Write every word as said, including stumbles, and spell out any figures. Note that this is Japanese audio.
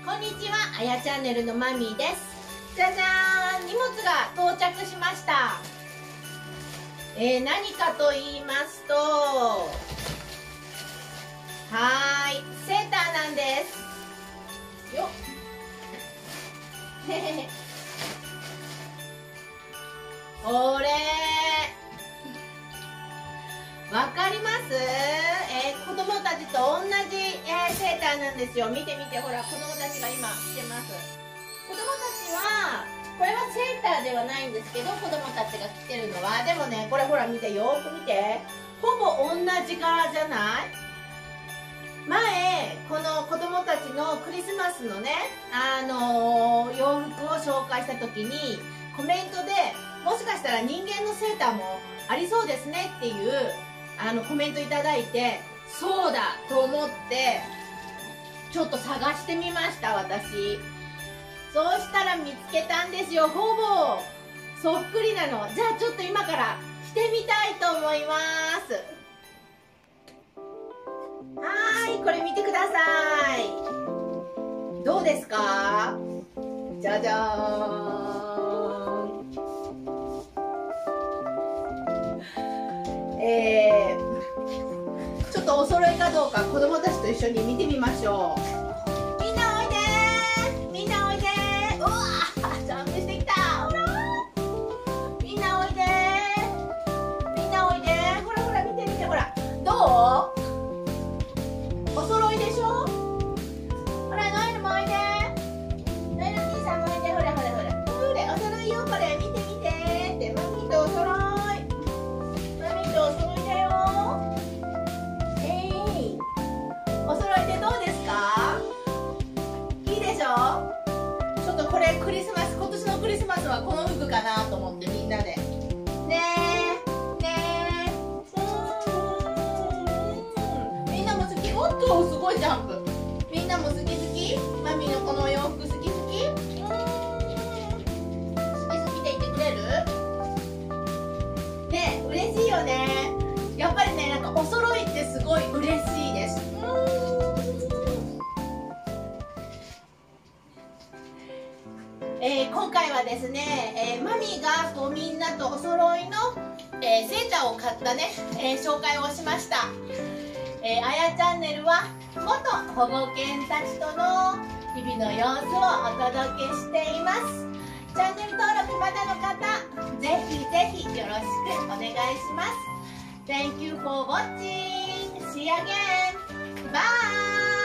こんにちは、あやチャンネルのマミーです。じゃじゃーん、荷物が到着しました。えー、何かと言いますと、はーい、セーターなんです。よっ。へへへ。これわかります？えー、子供たちと同じ、えー、セーターなんですよ。見て見て、ほら、子供たちが今着てます。子供たちは、これはセーターではないんですけど、子供たちが着てるのは、でもね、これほら見て、よーく見て。ほぼ同じ柄じゃない？前、この子供たちのクリスマスのね、あのー、洋服を紹介した時に、コメントで、もしかしたら人間のセーターもありそうですねっていう、あのコメントいただいて、そうだと思ってちょっと探してみました。私そうしたら見つけたんですよ。ほぼそっくりなの。じゃあちょっと今から着てみたいと思います。はーい、これ見てください。どうですか？じゃじゃーん。えー、ちょっとお揃いかどうか子供たちと一緒に見てみましょう。みんなおいでー、みんなおいでー。うわー、ジャンプしてきた。ほらみんなおいでー、みんなおいでー。ほらほら見て見て、ほらどう？お揃いでしょ。ほらノエルもおいでー、ノエル兄さんもおいで。ほらほらほら、ほれお揃いよ。これ見て見てーって、マミーとお揃い、お揃いだよ。えい、お揃いでどうですか？いいでしょ。ちょっとこれクリスマス、今年のクリスマスはこの服かなと思って、みんなでねえねえ、うん、みんなも好き？おっとすごいジャンプ。みんなも好き好き？マミのこの洋服好き好き？うん、好き好きって言ってくれる？ね、嬉しいよね。やっぱりね、なんかお揃いってすごい嬉しいです。えー、今回はですね、えー、マミーがこうみんなとお揃いの、えー、セーターを買ったね、えー、紹介をしました。えー、あやチャンネルは元保護犬たちとの日々の様子をお届けしています。チャンネル登録まだの方、ぜひぜひよろしくお願いします。Thank you for watching. See you again. Bye.